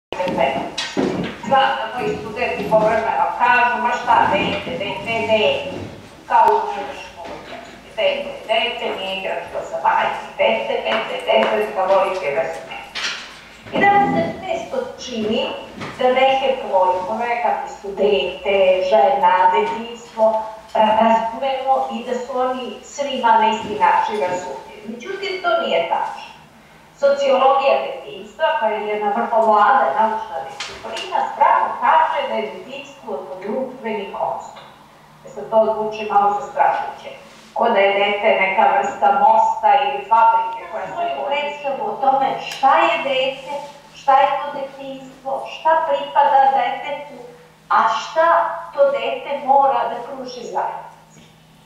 Znam da moji studenti povremeno kažu, ma šta dete, kao učeš školje. Dete, nije igračko sa majke, dete, da volite da se ne. I da vam se često čini da neke pojmove, kakvi su dete, žena, detinjstvo, razumemo i da su oni svima na isti način razumljivi. Međutim, to nije tačno. Sociologija detinjstva, koja je jedna vrlo mlada naučna disciplina, spravo kaže da je detinjstvo društveni konstrukt. Sad to zvuči malo zastrašujuće. Ko da je dete neka vrsta mosta ili fabrike koja svoju predstavu o tome šta je dete, šta je to detinjstvo, šta pripada detetu, a šta to dete mora da pruži zajednici.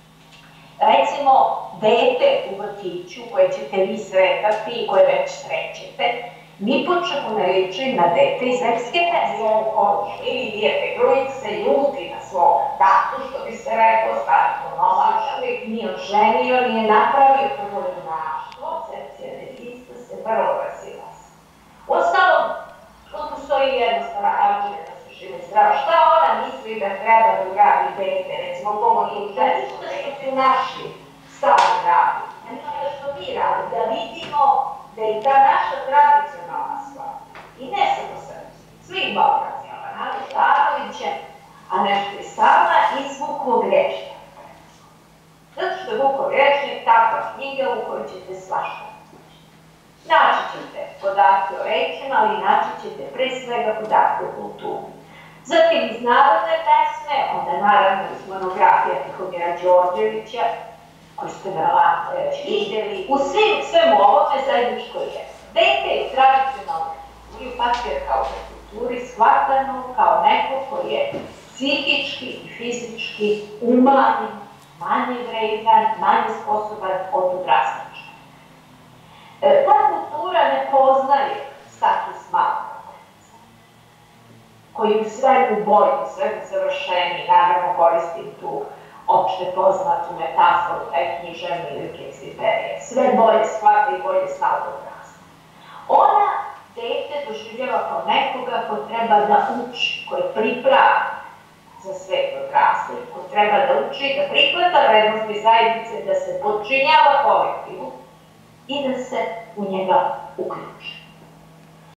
Recimo, dete u vrtiću koje ćete vi sretati i koje već srećete, ni po čemu ne liči na dete iz epske pesme. Ili dijete Grujić se ljuti na svog tatu, što bi se rekao starko novača, nije oženio, nije napravio prvo junaštvo, koncepcija detinjstva se vrlo razilasi. Uostalom, tu postoji jednostavna način da se živi zdravo. Šta ona misli da treba da uradi dete, recimo pomoći u ženi, što su naši stari radi, nešto što mi radi, da vidimo da je ta naša tradicionalna stvar, i ne samo srpski, svim Balkanima, ali Stanovićem, a nešto i sama, izvuklo greška. Zato što je vuklo grešnik takva knjiga u kojoj ćete svašta. Naći ćete podatke o rečima, ali naći ćete pre svega podatke o kulturi. Zatim iz narodne pesme, onda naravno iz monografija Tihomira Đorđevića, koji ste verovatno već videli, u svemu ovome zajedničko je. Dete je u tradicionalnoj kulturi, u patrijarhalnoj kulturi, shvatano kao neko koji je psihički i fizički umanjen, manje vredan, manje sposoban od odrastača. Ta kultura ne poznaje status malog oca, koji u svemu bolju, svemu savršeniji, naravno koristim tu opšte poznatu metaforu, književne ili Keksiperije. Sve bolje shvata i bolje zna od odrasta. Ona dete doživljava kao nekoga ko treba da uči, koji je pripravan za svet odraslih, ko treba da uči, da prihvata vrednosti zajednice, da se podčinjava kolektivu i da se u njega uključi.